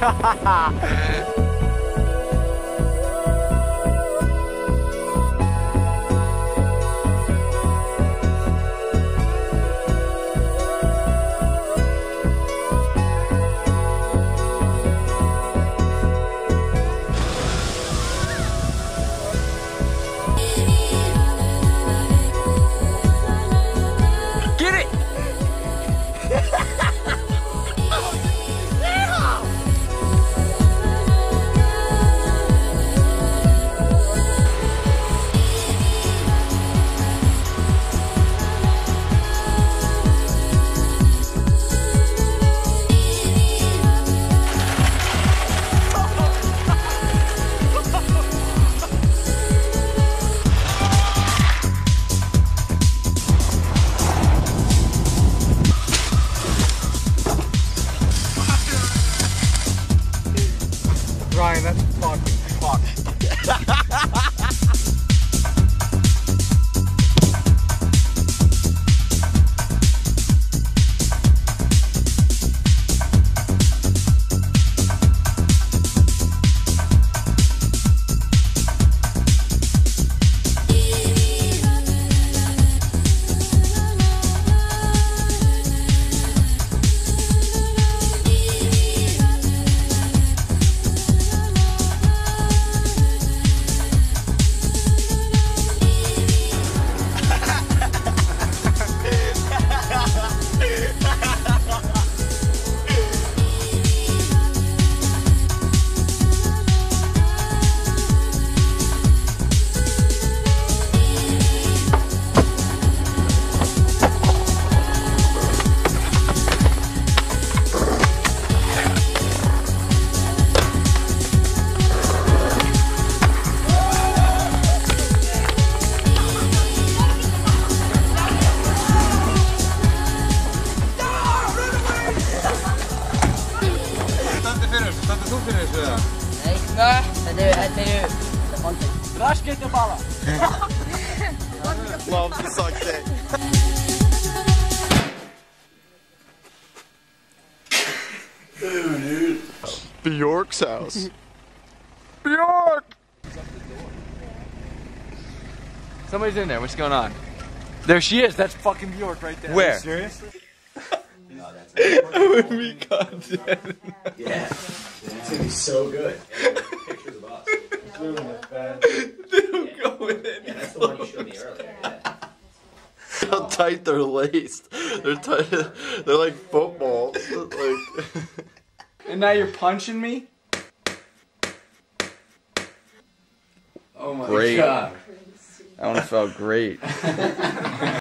Ryan, that's fucking fucked. Nee, het nu. Rasket de ballen. Love the suck dick. Dude. Bjork's house. Bjork! Somebody's in there. What's going on? There she is. That's fucking Bjork right there. Where? Are you serious? No, that's it would be content. Yeah. It's gonna be so good. Pictures of us. Dude, go in it. Yeah, that's the one you showed me earlier. Yeah. How tight they're laced. They're tight. They're like footballs. Like. And now you're punching me? Oh my Great. god. That one felt great.